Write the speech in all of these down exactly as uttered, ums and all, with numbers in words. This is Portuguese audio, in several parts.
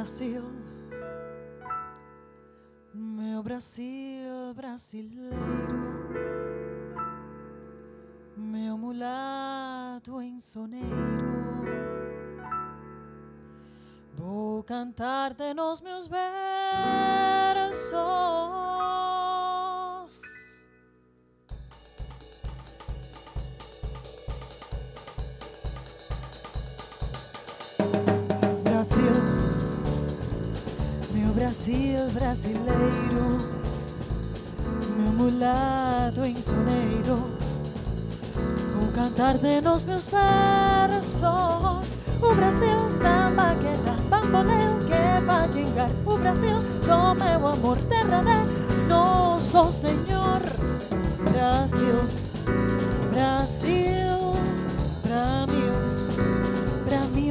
Brasil, meu Brasil brasileiro, meu mulato ensoneiro, vou cantar-te nos meus versos. Brasil, meu Brasil brasileiro, meu mulato ensoneiro, vou cantar-te nos meus versos. O Brasil samba que dá, bamboleu que vai gingar. O Brasil do meu amor, terra de nosso Senhor. Brasil, Brasil, pra mim, pra mim.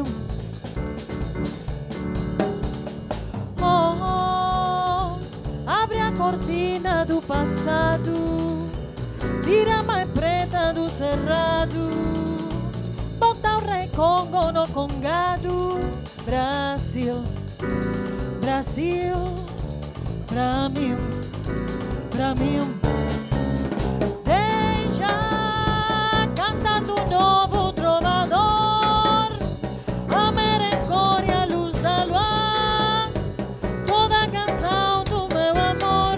Oh, oh, abre a cortina do passado, tira a mais preta do cerrado, bota o recongo no congado. Brasil, Brasil, pra mim, pra mim. Deixa cantar do novo trovador, a merencória, a luz da lua, toda a canção do meu amor.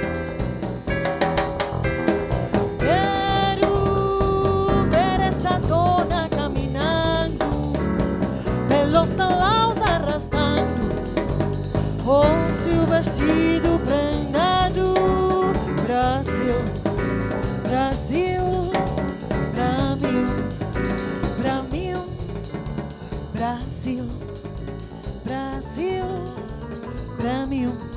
Quero ver essa dona caminhando, pelos talaus arrastando, com seu vestido prendado. Brasil, Brasil, pra mim, pra mim. Brasil, Brasil, pra mim.